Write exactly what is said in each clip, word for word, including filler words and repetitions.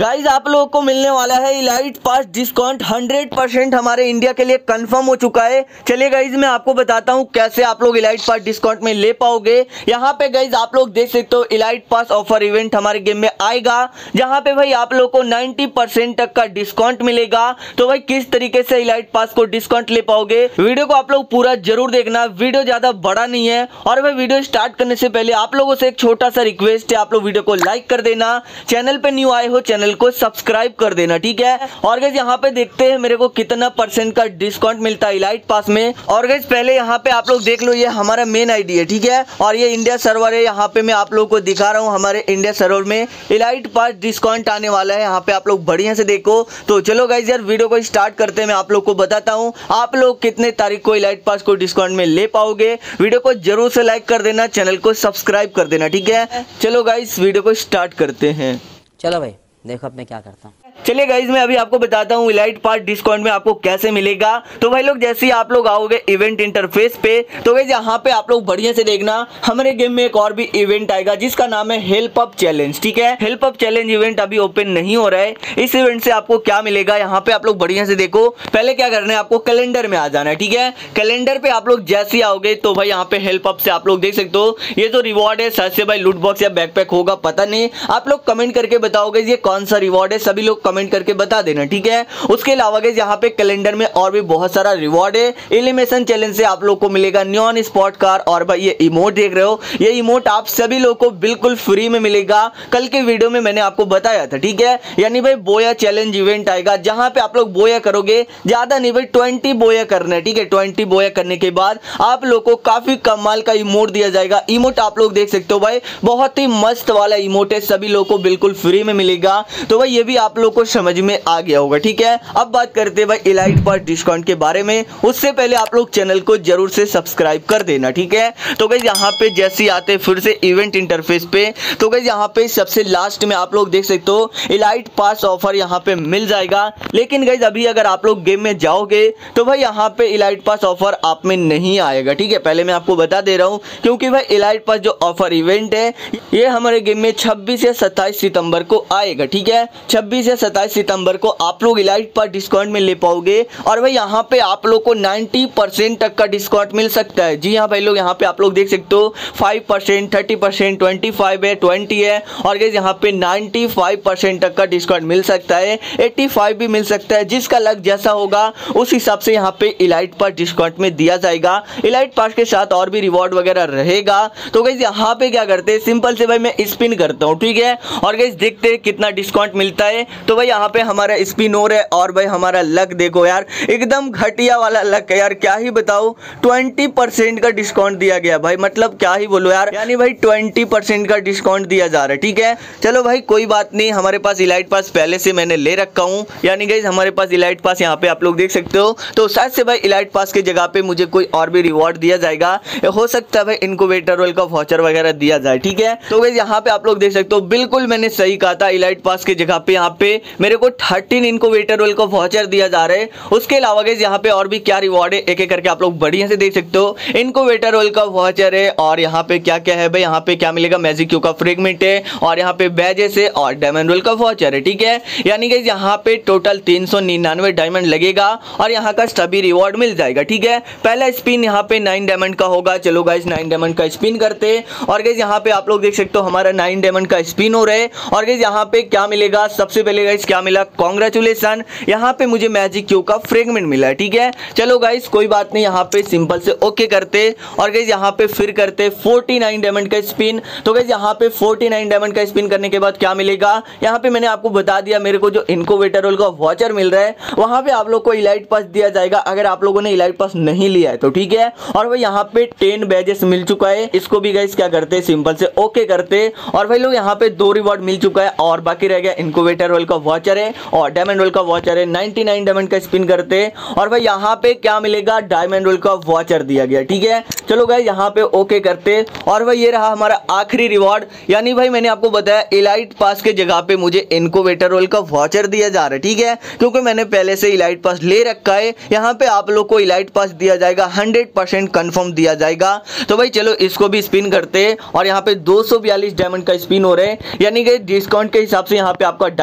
Guys आप लोगों को मिलने वाला है elite pass discount hundred percent हमारे इंडिया के लिए कंफर्म हो चुका है। चलिए गाइज मैं आपको बताता हूँ कैसे आप लोग इलाइट पास डिस्काउंट में ले पाओगे। यहाँ पे गाइज आप लोग देख सकते हो इलाइट पास ऑफर इवेंट हमारे गेम में आएगा, जहाँ पे भाई आप लोग को नब्बे परसेंट तक का डिस्काउंट मिलेगा। तो भाई किस तरीके से इलाइट पास को डिस्काउंट ले पाओगे, वीडियो को आप लोग पूरा जरूर देखना। वीडियो ज्यादा बड़ा नहीं है। और भाई वीडियो स्टार्ट करने से पहले आप लोगों से एक छोटा सा रिक्वेस्ट है, आप लोग वीडियो को लाइक कर देना, चैनल पे न्यू आए हो चैनल को सब्सक्राइब कर देना, ठीक है। और गाइस यहाँ पे देखते हैं मेरे को कितना परसेंट का डिस्काउंट मिलता है इलाइट पास में। और गाइस पहले यहाँ पे आप लोग देख लो, ये हमारा मेन आईडी है, ठीक है। और ये इंडिया सर्वर है। यहाँ पे मैं आप लोगों को दिखा रहा हूँ हमारे इंडिया सर्वर में इलाइट पास डिस्काउंट आने वाला है। यहाँ पे आप लोग बढ़िया से देखो। तो चलो गाइस यार वीडियो को स्टार्ट करते हैं। मैं आप लोग को बताता हूँ आप लोग कितने तारीख को इलाइट पास को डिस्काउंट में ले पाओगे। वीडियो को जरूर से लाइक कर देना, चैनल को सब्सक्राइब कर देना, ठीक है। चलो गाइस वीडियो को स्टार्ट करते हैं। चलो भाई देखो अब मैं क्या करता हूँ। चलिए गाइज मैं अभी आपको बताता हूँ इलाइट पास डिस्काउंट में आपको कैसे मिलेगा। तो भाई लोग जैसे ही आप लोग आओगे इवेंट इंटरफेस पे, तो गाइज यहाँ पे आप लोग बढ़िया से देखना हमारे गेम में एक और भी इवेंट आएगा जिसका नाम है हेल्प अप चैलेंज, ठीक है। हेल्प अप चैलेंज इवेंट अभी ओपन नहीं हो रहा है। इस इवेंट से आपको क्या मिलेगा यहाँ पे आप लोग बढ़िया से देखो। पहले क्या करना है, आपको कैलेंडर में आ जाना है, ठीक है। कैलेंडर पे आप लोग जैसे ही आओगे तो भाई यहाँ पे हेल्प अप से आप लोग देख सकते हो ये जो रिवॉर्ड है शायद से भाई लूट बॉक्स या बैकपैक होगा, पता नहीं। आप लोग कमेंट करके बताओगे ये कौन सा रिवॉर्ड है, सभी लोग कमेंट करके बता देना, ठीक है। उसके अलावा गाइस यहाँ पे कैलेंडर में और भी बहुत सारा रिवॉर्ड है। एलिमिनेशन चैलेंज से आप लोग को मिलेगा न्यॉन स्पॉट कार। और भाई ये इमोट देख रहे हो, ये इमोट आप सभी लोगों को बिल्कुल फ्री में मिलेगा। कल के वीडियो में मैंने आपको बताया था, ठीक है। यानी भाई बोया चैलेंज इवेंट आएगा जहां पे आप लोग बोया करोगे, ज्यादा नहीं भाई ट्वेंटी बोया करना है, ठीक है। ट्वेंटी बोया करने के बाद आप लोग को काफी कमाल का इमोट दिया जाएगा। इमोट आप लोग देख सकते हो भाई बहुत ही मस्त वाला इमोट है, सभी लोगों को बिल्कुल फ्री में मिलेगा। तो भाई ये भी आप लोग को समझ में आ गया होगा, ठीक है। अब बात करते हैं भाई इलाइट पास डिस्काउंट के बारे में। उससे पहले आप लोग चैनल को जरूर से सब्सक्राइब कर देना, ठीक है। तो गाइस यहाँ पे जैसे आते फिर से इवेंट इंटरफेस पे, तो गाइस यहाँ पे सबसे लास्ट में आप लोग देख सकते हो इलाइट पास ऑफर यहाँ पे मिल जाएगा। लेकिन गाइस अभी अगर आप लोग गेम में जाओगे तो भाई यहाँ पे इलाइट पास ऑफर आप में नहीं आएगा, ठीक है। पहले मैं आपको बता दे रहा हूँ क्योंकि भाई इलाइट पास जो ऑफर इवेंट है ये हमारे गेम में छब्बीस या सत्ताईस सितंबर को आएगा, ठीक है। छब्बीस या सत्ताईस सितंबर को आप लोग इलाइट पास डिस्काउंट में ले पाओगे। और भाई यहाँ पे आप लोग को नब्बे परसेंट तक का डिस्काउंट मिल सकता है। जी हाँ भाई लोग, यहाँ पे आप लोग देख सकते हो five percent, thirty percent, twenty five है, ट्वेंटी है। और गाइस यहाँ पे पचानवे परसेंट तक का डिस्काउंट मिल सकता है, पचासी भी मिल सकता है। जिसका लक जैसा होगा उस हिसाब से यहाँ पे इलाइट पास डिस्काउंट में दिया जाएगा। इलाइट पास के साथ और भी रिवॉर्ड वगैरह रहेगा। तो गाइस यहाँ पे क्या करते हैं, सिंपल से भाई मैं स्पिन करता हूँ, ठीक है। और गाइस देखते हैं कितना डिस्काउंट मिलता है। तो भाई यहाँ पे हमारा स्पिन हो रहा है और भाई हमारा लक देखो यार एकदम घटिया वाला लक है यार, क्या ही बताओ। ट्वेंटी परसेंट का डिस्काउंट दिया गया भाई, मतलब क्या ही बोलो यार। यानी भाई ट्वेंटी परसेंट का डिस्काउंट दिया जा रहा है, ठीक है। चलो भाई कोई बात नहीं, हमारे पास इलाइट पास पहले से मैंने ले रखा हूँ। यानी गाइस हमारे पास इलाइट पास यहाँ पे आप लोग देख सकते हो। तो शायद से भाई इलाइट पास की जगह पे मुझे कोई और भी रिवॉर्ड दिया जाएगा, हो सकता है भाई इनक्यूबेटर रोल का वाउचर वगैरह दिया जाए, ठीक है। तो गाइस यहाँ पे आप लोग देख सकते हो बिल्कुल मैंने सही कहा था, इलाइट पास की जगह पे यहाँ पे मेरे को थर्टीन इनक्यूबेटर रोल का वाउचर दिया जा रहा है। उसके अलावा गाइस यहाँ पे और भी क्या रिवॉर्ड है एक एक करके आप लोग बढ़िया से देख सकते हो। इनक्यूबेटर रोल का वाउचर है और यहाँ पे क्या क्या है भाई, यहाँ पे क्या मिलेगा, मैजिक क्यू का फ्रेगमेंट है और यहाँ पे बैजेस है और डायमंड रोल का वाउचर है, ठीक है। यानी गाइस यहाँ पे टोटल तीन सौ निन्यानवे डायमंड लगेगा और यहाँ का सभी रिवॉर्ड मिल जाएगा, ठीक है। पहला स्पिन यहाँ पे नाइन डायमंड का होगा। चलो गाइस नाइन डायमंड का स्पिन करते हैं। और गाइस यहाँ पे आप लोग देख सकते हो हमारा नाइन डायमंड का स्पिन हो रहा है। और गाइस यहाँ पे क्या मिलेगा, सबसे पहले गाइस क्या मिला, कांग्रेचुलेशन, यहाँ पे मुझे मैजिक क्यू का फ्रेगमेंट मिला है, ठीक है। चलो गाइस कोई बात नहीं, यहाँ पे सिंपल से ओके करते। और गाइस यहाँ पे फिर करते उनचास डायमंड का स्पिन। तो गाइस यहाँ पे उनचास डायमंड का स्पिन करने के बाद क्या मिलेगा, यहाँ पे मैंने आपको बता दिया मेरे को जो इनक्यूबेटर रोल का वाउचर मिल रहा है वहां पे आप लोग को इलाइट पास दिया जाएगा अगर आप लोगों ने इलाइट पास नहीं लिया है तो, ठीक है। और भाई यहाँ पे टेन बैजेस मिल चुका है, इसको भी गाइस क्या करते हैं सिंपल से ओके करते। और भाई लोग यहाँ पे दो रिवॉर्ड मिल चुका है और बाकी रह गया इनक्यूबेटर रोल का वाउचर है और डायमंड रोल का वाउचर है। निन्यानवे डायमंड का स्पिन करते और भाई यहाँ पे क्या मिलेगा, डायमंड रोल का वाउचर दिया गया, ठीक है। चलो गाइस यहाँ पे ओके करते और भाई ये रहा हमारा आखिरी रिवॉर्ड। यानी भाई मैंने आपको बताया इलाइट पास के जगह पे मुझे इनक्यूबेटर रोल का वाउचर दिया जा रहा है, ठीक है। क्योंकि मैंने पहले से इलाइट पास ले रखा है, यहाँ पे आप लोग को इलाइट पास दिया जाएगा, हंड्रेड परसेंट कंफर्म दिया जाएगा। तो भाई चलो इसको भी स्पिन करते और यहाँ पे दो सौ बयालीस डायमंड का स्पिन हो रहे हैं। यानी कि डिस्काउंट के हिसाब से यहाँ पे आपका डायमंड लगेगा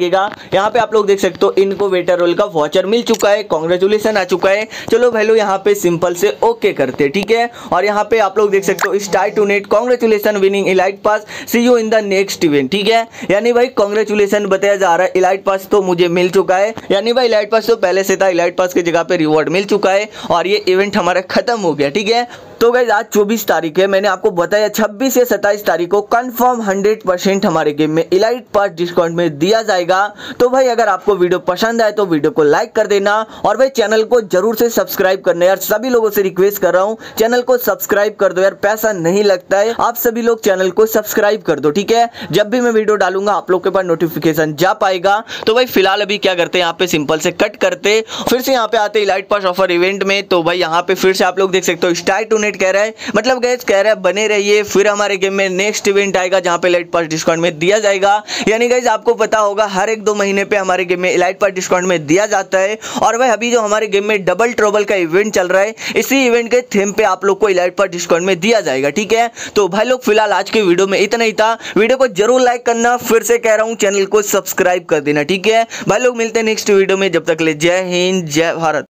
लगेगा। यहाँ पे आप लोग देख सकते हो इनको वेटर रोल का वाचर मिल चुका है, कांग्रेचुलेसन आ चुका है। चलो भाई लोग यहाँ पे सिंपल से ओके करते हैं, ठीक है। और यहाँ पे आप लोग देख सकते हो स्टार टू नेट congratulations winning elite pass, see you in the next event, ठीक है। यानी भाई कांग्रेचुलेसन बताया जा रहा है, इलाइट पास तो मुझे मिल चुका है, यानी भाई इलाइट पास तो पहले से था, इलाइट पास की जगह पे रिवॉर्ड मिल चुका है और ये इवेंट हमारा खत्म हो गया, ठीक है। तो गाइस आज चौबीस तारीख है, मैंने आपको बताया छब्बीस से सत्ताईस तारीख को कंफर्म हंड्रेड परसेंट हमारे गेम में इलाइट पास डिस्काउंट में दिया जाएगा। तो भाई अगर आपको वीडियो पसंद आए तो वीडियो को लाइक कर देना और भाई चैनल को जरूर से सब्सक्राइब करना यार, सभी लोगों से रिक्वेस्ट कर रहा हूँ चैनल को सब्सक्राइब कर दो यार, पैसा नहीं लगता है, आप सभी लोग चैनल को सब्सक्राइब कर दो, ठीक है। जब भी मैं वीडियो डालूंगा आप लोग के पास नोटिफिकेशन जा पाएगा। तो भाई फिलहाल अभी क्या करते हैं, यहाँ पे सिंपल से कट करते, फिर से यहाँ पे आते इलाइट पास ऑफर इवेंट में। तो भाई यहाँ पे फिर से आप लोग देख सकते हो स्टार टू नेट कह रहा है, मतलब गैस कह रहा है बने रहिए, फिर हमारे गेम में नेक्स्ट इवेंट आएगा जहां पे इलाइट पास डिस्काउंट में दिया जाएगा। यानी गाइस आपको पता होगा हर एक दो महीने पे हमारे गेम में इलाइट पास डिस्काउंट में दिया जाता है। और भाई अभी जो हमारे गेम में डबल ट्रबल का इवेंट चल रहा है, इसी इवेंट के थीम पे आप लोग को इलाइट पास डिस्काउंट में दिया जाएगा, ठीक है। तो भाई लोग फिलहाल आज के वीडियो में इतना ही था, वीडियो को जरूर लाइक करना, फिर से कह रहा हूँ चैनल को सब्सक्राइब कर देना, ठीक है। भाई लोग मिलते हैं नेक्स्ट वीडियो में, जब तक ले जय हिंद जय भारत।